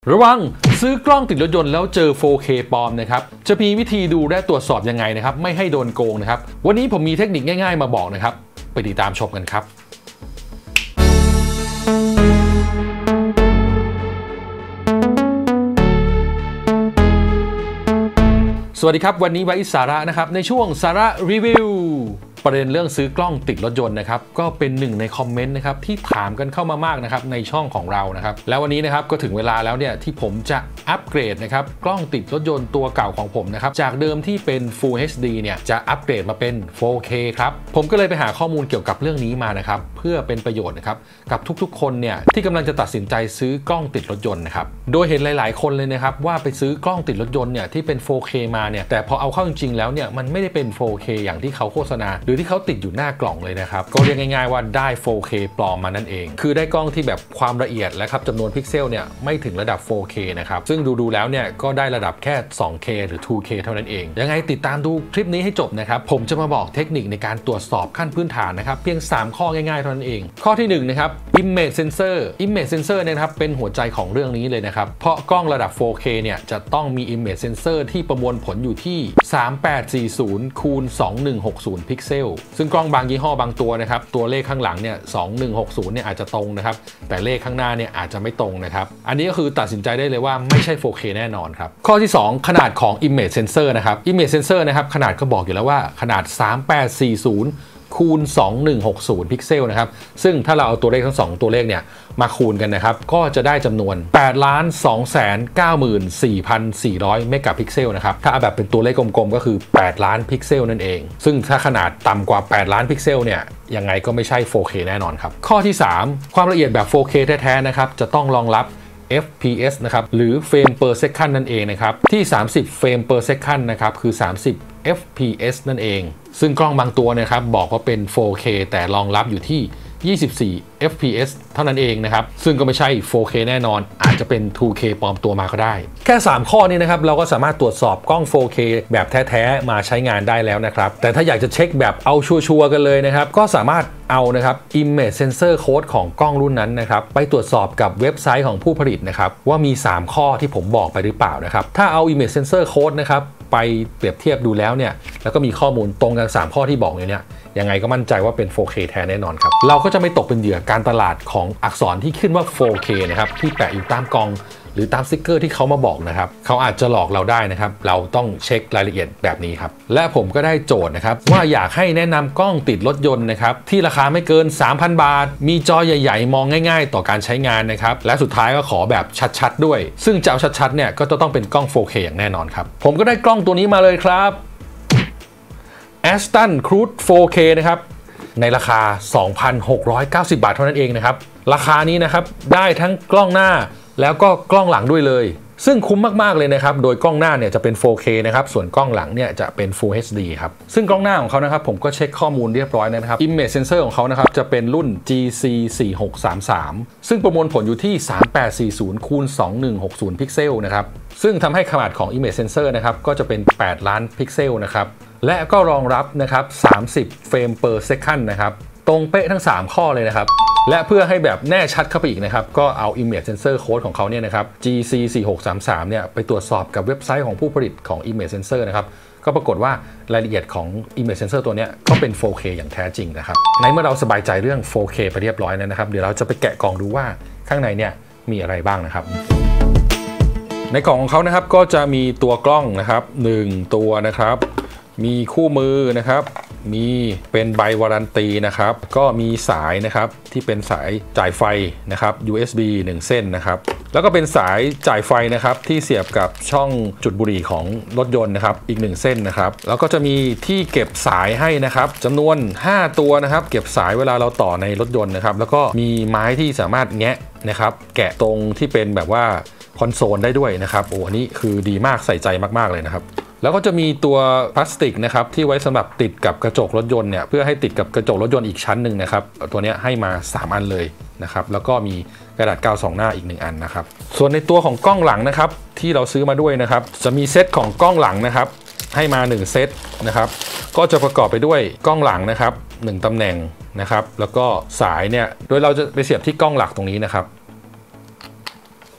ระวังซื้อกล้องติดรถยนต์แล้วเจอ 4K ปลอมนะครับจะมีวิธีดูและตรวจสอบยังไงนะครับไม่ให้โดนโกงนะครับวันนี้ผมมีเทคนิคง่ายๆมาบอกนะครับไปติดตามชมกันครับสวัสดีครับวันนี้ไว้สาระนะครับในช่วงสาระรีวิวประเด็นเรื่องซื้อกล้องติดรถยนต์นะครับก็เป็นหนึ่งในคอมเมนต์นะครับที่ถามกันเข้ามามากนะครับในช่องของเรานะครับแล้ววันนี้นะครับก็ถึงเวลาแล้วเนี่ยที่ผมจะอัปเกรดนะครับกล้องติดรถยนต์ตัวเก่าของผมนะครับจากเดิมที่เป็น Full HD เนี่ยจะอัปเกรดมาเป็น 4K ครับผมก็เลยไปหาข้อมูลเกี่ยวกับเรื่องนี้มานะครับเพื่อเป็นประโยชน์นะครับกับทุกๆคนเนี่ยที่กำลังจะตัดสินใจซื้อกล้องติดรถยนต์นะครับโดยเห็นหลายๆคนเลยนะครับว่าไปซื้อกล้องติดรถยนต์เนี่ยที่เป็น 4K มาเนี่ยแต่พอเอาเข้าจริงๆแล้วเนี่ยมันไม่ได้เป็น 4K อย่างที่เขาโฆษณาหรือที่เขาติดอยู่หน้ากล่องเลยนะครับก็เรียกง่ายๆว่าได้ 4K ปลอมมานั่นเองคือได้กล้องที่แบบความละเอียดและครับจำนวนพิกเซลเนี่ยไม่ถึงระดับ 4K นะครับซึ่งดูแล้วเนี่ยก็ได้ระดับแค่ 2K หรือ 2K เท่านั้นเองยังไงติดตามดูคลิปนี้ให้จบนะครับผมจะมาบอกเทคนิคในการตรวจสอบขั้นพื้นฐานนะครับเพียง3ข้อง่ายๆเท่านั้นเองข้อที่1นะครับ Image Sensor เนี่ยนะครับเป็นหัวใจของเรื่องนี้เลยนะครับเพราะกล้องระดับ 4K เนี่ยจะต้องมี Image Sensor ที่ประมวลผลอยู่ที่3840คูณ2160พิกเซลซึ่งกล้องบางยี่ห้อบางตัวนะครับตัวเลขข้างหลังเนี่ย2160เนี่ยอาจจะตรงนะครับแต่เลขข้างหน้าเนี่ยอาจจะไม่ตรงนะครับอันนี้ก็คือตัดสินใจได้เลยว่าไม่ใช่ 4K แน่นอนครับข้อที่2ขนาดของ Image Sensor นะครับ Image Sensor นะครับขนาดก็บอกอยู่แล้วว่าขนาด3840คูณ2160พิกเซลนะครับซึ่งถ้าเราเอาตัวเลขทั้ง2ตัวเลขเนี่ยมาคูณกันนะครับก็จะได้จำนวน 8,294,400 เมกะพิกเซลนะครับถ้าเอาแบบเป็นตัวเลขกลมๆก็คือ8ล้านพิกเซลนั่นเองซึ่งถ้าขนาดต่ำกว่า8ล้านพิกเซลเนี่ยยังไงก็ไม่ใช่ 4K แน่นอนครับข้อที่3ความละเอียดแบบ 4K แท้ๆนะครับจะต้องรองรับFPS นะครับหรือเฟรม per second นั่นเองนะครับที่30เฟรม per second นะครับคือ30 FPS นั่นเองซึ่งกล้องบางตัวนะครับบอกว่าเป็น 4K แต่รองรับอยู่ที่24 fps เท่านั้นเองนะครับซึ่งก็ไม่ใช่ 4K แน่นอนอาจจะเป็น 2K ปลอมตัวมาก็ได้แค่3ข้อนี้นะครับเราก็สามารถตรวจสอบกล้อง 4K แบบแท้ๆมาใช้งานได้แล้วนะครับแต่ถ้าอยากจะเช็คแบบเอาชัวร์ๆกันเลยนะครับก็สามารถเอานะครับ Image Sensor Code ของกล้องรุ่นนั้นนะครับไปตรวจสอบกับเว็บไซต์ของผู้ผลิตนะครับว่ามี3ข้อที่ผมบอกไปหรือเปล่านะครับถ้าเอา Image Sensor Code นะครับไปเปรียบเทียบดูแล้วเนี่ยแล้วก็มีข้อมูลตรงกัน3ข้อที่บอกเนี่ยยังไงก็มั่นใจว่าเป็น 4K แท้แน่นอนครับเราก็จะไม่ตกเป็นเหยื่อการตลาดของอักษรที่ขึ้นว่า 4K นะครับที่แปะอยู่ตามกล่องหรือตามสติ๊กเกอร์ที่เขามาบอกนะครับเขาอาจจะหลอกเราได้นะครับเราต้องเช็ครายละเอียดแบบนี้ครับและผมก็ได้โจทย์นะครับว่าอยากให้แนะนำกล้องติดรถยนต์นะครับที่ราคาไม่เกิน 3,000 บาทมีจอใหญ่ๆมองง่ายๆต่อการใช้งานนะครับและสุดท้ายก็ขอแบบชัดๆด้วยซึ่งจะเอาชัดๆเนี่ยก็จะต้องเป็นกล้อง 4K อย่างแน่นอนครับผมก็ได้กล้องตัวนี้มาเลยครับ Aston Cruise 4K นะครับในราคา 2,690 บาทเท่านั้นเองนะครับราคานี้นะครับได้ทั้งกล้องหน้าแล้วก็กล้องหลังด้วยเลยซึ่งคุ้มมากๆเลยนะครับโดยกล้องหน้าเนี่ยจะเป็น 4K นะครับส่วนกล้องหลังเนี่ยจะเป็น Full HD ครับซึ่งกล้องหน้าของเขานะครับผมก็เช็คข้อมูลเรียบร้อยนะครับ Image Sensor ของเขานะครับจะเป็นรุ่น GC4633 ซึ่งประมวลผลอยู่ที่3840คูณ2160พิกเซลนะครับซึ่งทำให้ขนาดของ Image Sensor นะครับก็จะเป็น8ล้านพิกเซลนะครับและก็รองรับนะครับ30เฟรม per second นะครับตรงเป๊ะทั้ง3ข้อเลยนะครับและเพื่อให้แบบแน่ชัดเข้าไปอีกนะครับก็เอา Image Sensor Code ของเขาเนี่ยนะครับ GC4633 เนี่ยไปตรวจสอบกับเว็บไซต์ของผู้ผลิตของ Image Sensor นะครับก็ปรากฏว่ารายละเอียดของ Image Sensor ตัวนี้ก็เป็น 4K อย่างแท้จริงนะครับในเมื่อเราสบายใจเรื่อง 4K ไปเรียบร้อยแล้วนะครับเดี๋ยวเราจะไปแกะกล่องดูว่าข้างในเนี่ยมีอะไรบ้างนะครับในกล่องของเขานะครับก็จะมีตัวกล้องนะครับ1ตัวนะครับมีคู่มือนะครับมีเป็นใบวารันตีนะครับก็มีสายนะครับที่เป็นสายจ่ายไฟนะครับ USB 1 เส้นนะครับแล้วก็เป็นสายจ่ายไฟนะครับที่เสียบกับช่องจุดบุหรี่ของรถยนต์นะครับอีก1เส้นนะครับแล้วก็จะมีที่เก็บสายให้นะครับจำนวน5ตัวนะครับเก็บสายเวลาเราต่อในรถยนต์นะครับแล้วก็มีไม้ที่สามารถแงะนะครับแกะตรงที่เป็นแบบว่าคอนโซลได้ด้วยนะครับโอ้อันนี้คือดีมากใส่ใจมากๆเลยนะครับแล้วก็จะมีตัวพลาสติกนะครับที่ไว้สำหรับติดกับกระจกรถยนต์เนี่ยเพื่อให้ติดกับกระจกรถยนต์อีกชั้นหนึ่งนะครับตัวนี้ให้มา3อันเลยนะครับแล้วก็มีกระดาษกาว2หน้าอีก1อันนะครับส่วนในตัวของกล้องหลังนะครับที่เราซื้อมาด้วยนะครับจะมีเซตของกล้องหลังนะครับให้มา1เซตนะครับก็จะประกอบไปด้วยกล้องหลังนะครับ1ตำแหน่งนะครับแล้วก็สายเนี่ยโดยเราจะไปเสียบที่กล้องหลักตรงนี้นะครับ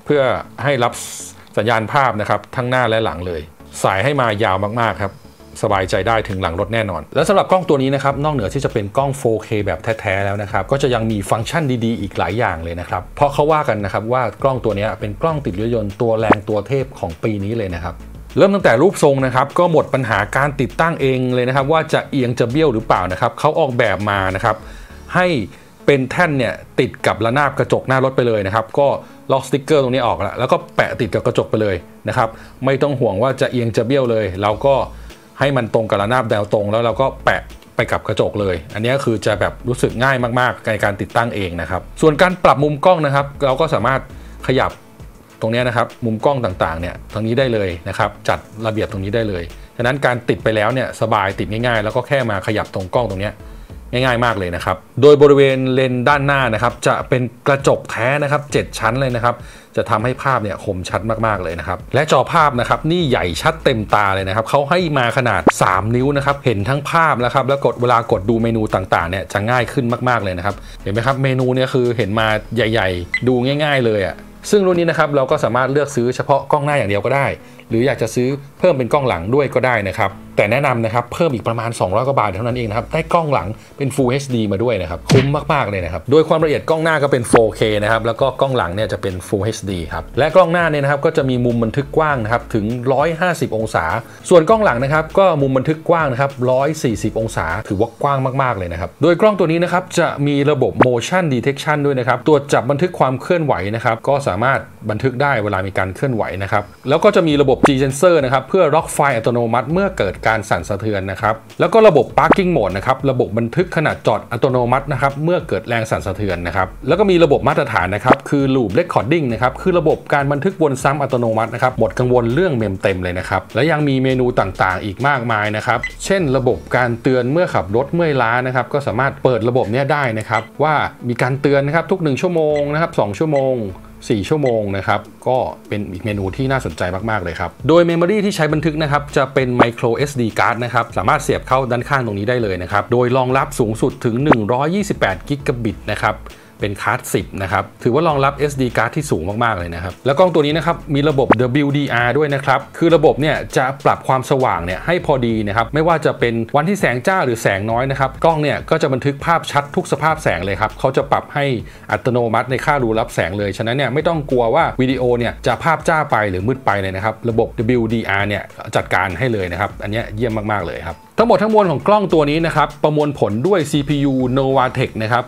เพื่อให้รับสัญญาณภาพนะครับทั้งหน้าและหลังเลยสายให้มายาวมากๆครับสบายใจได้ถึงหลังรถแน่นอนและสำหรับกล้องตัวนี้นะครับนอกเหนือที่จะเป็นกล้อง 4K แบบแท้ๆแล้วนะครับก็จะยังมีฟังก์ชันดีๆอีกหลายอย่างเลยนะครับเพราะเขาว่ากันนะครับว่ากล้องตัวนี้เป็นกล้องติดรถยนต์ตัวแรงตัวเทพของปีนี้เลยนะครับเริ่มตั้งแต่รูปทรงนะครับก็หมดปัญหาการติดตั้งเองเลยนะครับว่าจะเอียงจะเบี้ยวหรือเปล่านะครับเขาออกแบบมานะครับให้เป็นแท่นเนี่ยติดกับระนาบกระจกหน้ารถไปเลยนะครับก็ล็อกสติ๊กเกอร์ตรงนี้ออกแล้วก็แปะติดกับกระจกไปเลยนะครับไม่ต้องห่วงว่าจะเอียงจะเบี้ยวเลยเราก็ให้มันตรงกับระนาบแนวตรงแล้วเราก็แปะไปกับกระจกเลยอันนี้คือจะแบบรู้สึกง่ายมากๆในการติดตั้งเองนะครับส่วนการปรับมุมกล้องนะครับเราก็สามารถขยับตรงนี้นะครับมุมกล้องต่างๆเนี่ยตรงนี้ได้เลยนะครับจัดระเบียบตรงนี้ได้เลยฉะนั้นการติดไปแล้วเนี่ยสบายติดง่ายๆแล้วก็แค่มาขยับตรงกล้องตรงนี้ง่ายๆมากเลยนะครับโดยบริเวณเลนด้านหน้านะครับจะเป็นกระจกแท้นะครับ7ชั้นเลยนะครับจะทำให้ภาพเนี่ยคมชัดมากๆเลยนะครับและจอภาพนะครับนี่ใหญ่ชัดเต็มตาเลยนะครับเขาให้มาขนาด3นิ้วนะครับเห็นทั้งภาพนะครับแล้วเวลากดดูเมนูต่างๆเนี่ยจะง่ายขึ้นมากๆเลยนะครับเห็นไหมครับเมนูเนี่ยคือเห็นมาใหญ่ๆดูง่ายๆเลยอ่ะซึ่งรุ่นนี้นะครับเราก็สามารถเลือกซื้อเฉพาะกล้องหน้าอย่างเดียวก็ได้หรืออยากจะซื้อเพิ่มเป็นกล้องหลังด้วยก็ได้นะครับแต่แนะนำนะครับเพิ่มอีกประมาณ200 กว่าบาทเท่านั้นเองนะครับได้กล้องหลังเป็น Full HD มาด้วยนะครับคุ้มมากๆเลยนะครับโดยความละเอียดกล้องหน้าก็เป็น 4K นะครับแล้วก็กล้องหลังเนี่ยจะเป็น Full HD ครับและกล้องหน้าเนี่ยนะครับก็จะมีมุมบันทึกกว้างนะครับถึง150องศาส่วนกล้องหลังนะครับก็มุมบันทึกกว้างนะครับ140องศาถือว่ากว้างมากๆเลยนะครับโดยกล้องตัวนี้นะครับจะมีระบบ motion detection ด้วยนะครับตรวจจับบันทึกความเคลื่อนไหวนะครับก็สามารถบันทึกได้เวลามีการเคลื่อนไหวนะครับแล้วก็จะมีระบบ G sensor นะครับเพื่อล็อกไฟล์อัตโนมัติเมื่อเกิดการสั่นสะเทือนนะครับแล้วก็ระบบ parking mode นะครับระบบบันทึกขณะจอดอัตโนมัตินะครับเมื่อเกิดแรงสั่นสะเทือนนะครับแล้วก็มีระบบมาตรฐานนะครับคือ loop recording นะครับคือระบบการบันทึกวนซ้ำอัตโนมัตินะครับหมดกังวลเรื่องเมมเต็มเลยนะครับและยังมีเมนูต่างๆอีกมากมายนะครับเช่นระบบการเตือนเมื่อขับรถเมื่อยล้านะครับก็สามารถเปิดระบบนี้ได้นะครับว่ามีการเตือนนะครับทุก1ชั่วโมงนะครับ2ชั่วโมง4ชั่วโมงนะครับก็เป็นอีกเมนูที่น่าสนใจมากๆเลยครับโดยเมมโมรีที่ใช้บันทึกนะครับจะเป็น micro SD card นะครับสามารถเสียบเข้าด้านข้างตรงนี้ได้เลยนะครับโดยรองรับสูงสุดถึง128 กิกะบิตนะครับเป็นคาร์ด10นะครับถือว่ารองรับ SD card ที่สูงมากๆเลยนะครับแล้วกล้องตัวนี้นะครับมีระบบ WDR ด้วยนะครับคือระบบเนี่ยจะปรับความสว่างเนี่ยให้พอดีนะครับไม่ว่าจะเป็นวันที่แสงจ้าหรือแสงน้อยนะครับกล้องเนี่ยก็จะบันทึกภาพชัดทุกสภาพแสงเลยครับเขาจะปรับให้อัตโนมัติในค่ารูรับแสงเลยฉะนั้นเนี่ยไม่ต้องกลัวว่าวิดีโอเนี่ยจะภาพจ้าไปหรือมืดไปเลยนะครับระบบ WDR เนี่ยจัดการให้เลยนะครับอันนี้เยี่ยมมากๆเลยครับทั้งหมดทั้งมวลของกล้องตัวนี้นะครับประมวลผลด้วย CPU Novatec นะครับ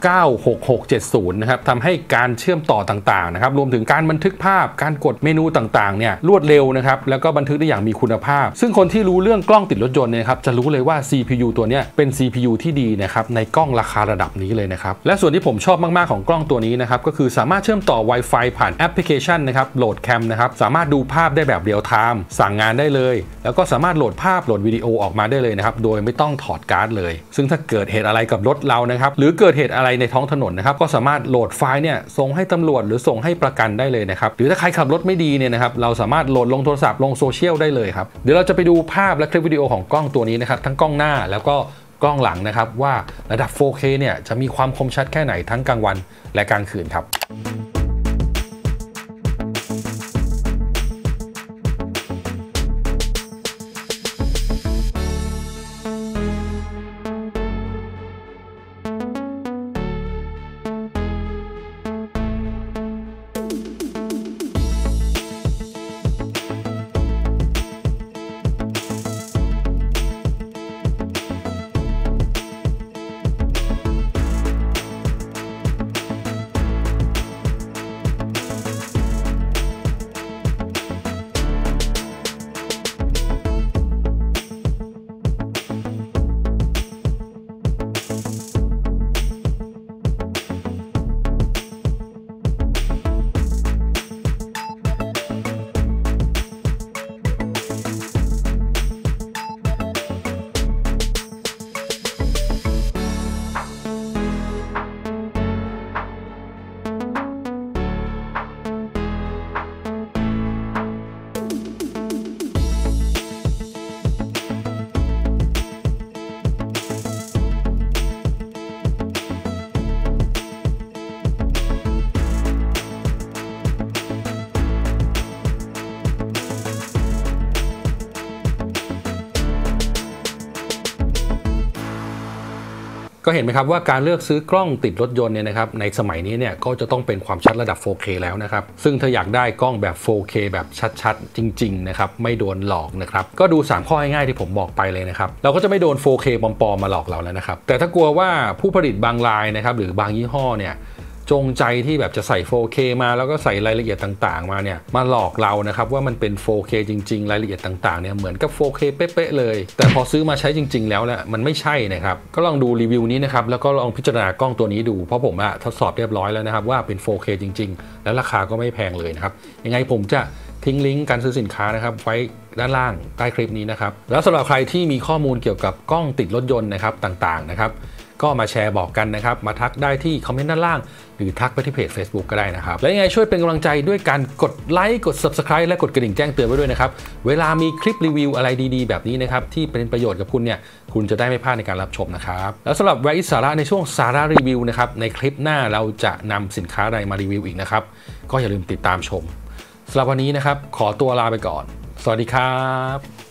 96670นะครับทำให้การเชื่อมต่อต่างๆนะครับรวมถึงการบันทึกภาพการกดเมนูต่างๆเนี่ยรวดเร็วนะครับแล้วก็บันทึกได้อย่างมีคุณภาพซึ่งคนที่รู้เรื่องกล้องติดรถยนต์เนี่ยครับจะรู้เลยว่า CPU ตัวนี้เป็น CPU ที่ดีนะครับในกล้องราคาระดับนี้เลยนะครับและส่วนที่ผมชอบมากๆของกล้องตัวนี้นะครับก็คือสามารถเชื่อมต่อ Wi-Fi ผ่านแอปพลิเคชันนะครับโหลดแคมนะครับสามารถดูภาพได้แบบเรียลไทม์สั่งงานได้เลยแล้วก็สามารถโหลดภาพโหลดวิดีโอออกมาได้เลยนะครับโดยไม่ต้องถอดการ์ดเลยซึ่งถ้าเกิดเหตุอะไรกับรถเรานะครับหรือเกิดเหตุอะไรในท้องถนนนะครับก็สามารถโหลดไฟล์เนี่ยส่งให้ตำรวจหรือส่งให้ประกันได้เลยนะครับหรือถ้าใครขับรถไม่ดีเนี่ยนะครับเราสามารถโหลดลงโทรศัพท์ลงโซเชียลได้เลยครับเดี๋ยวเราจะไปดูภาพและคลิปวิดีโอของกล้องตัวนี้นะครับทั้งกล้องหน้าแล้วก็กล้องหลังนะครับว่าระดับ 4K เนี่ยจะมีความคมชัดแค่ไหนทั้งกลางวันและกลางคืนครับก็เห็นไหมครับว่าการเลือกซื้อกล้องติดรถยนต์เนี่ยนะครับในสมัยนี้เนี่ยก็จะต้องเป็นความชัดระดับ 4K แล้วนะครับซึ่งถ้าอยากได้กล้องแบบ 4K แบบชัดๆจริงๆนะครับไม่โดนหลอกนะครับก็ดู3ข้อง่ายๆที่ผมบอกไปเลยนะครับเราก็จะไม่โดน 4K ปลอมๆมาหลอกเราแล้วนะครับแต่ถ้ากลัวว่าผู้ผลิตบางรายนะครับหรือบางยี่ห้อเนี่ยจงใจที่แบบจะใส่ 4K มาแล้วก็ใส่รายละเอียดต่างๆมาเนี่ยมาหลอกเรานะครับว่ามันเป็น 4K จริงๆรายละเอียดต่างๆเนี่ยเหมือนกับ 4K เป๊ะๆเลยแต่พอซื้อมาใช้จริงๆแล้วเนี่ยมันไม่ใช่นะครับก็ลองดูรีวิวนี้นะครับแล้วก็ลองพิจารณากล้องตัวนี้ดูเพราะผมทดสอบเรียบร้อยแล้วนะครับว่าเป็น 4K จริงๆแล้วราคาก็ไม่แพงเลยนะครับยังไงผมจะทิ้งลิงก์การซื้อสินค้านะครับไว้ด้านล่างใต้คลิปนี้นะครับแล้วสำหรับใครที่มีข้อมูลเกี่ยวกับกล้องติดรถยนต์นะครับต่างๆนะครับก็มาแชร์บอกกันนะครับมาทักได้ที่คอมเมนต์ด้านล่างหรือทักไปที่เพจ Facebook ก็ได้นะครับและยังไงช่วยเป็นกำลังใจด้วยการกดไลค์กด Subscribe และกดกระดิ่งแจ้งเตือนไว้ด้วยนะครับเวลามีคลิปรีวิวอะไรดีๆแบบนี้นะครับที่เป็นประโยชน์กับคุณเนี่ยคุณจะได้ไม่พลาดในการรับชมนะครับแล้วสำหรับแวร์อิสาระในช่วงสาระรีวิวนะครับในคลิปหน้าเราจะนำสินค้าอะไรมารีวิวอีกนะครับก็อย่าลืมติดตามชมสำหรับวันนี้นะครับขอตัวลาไปก่อนสวัสดีครับ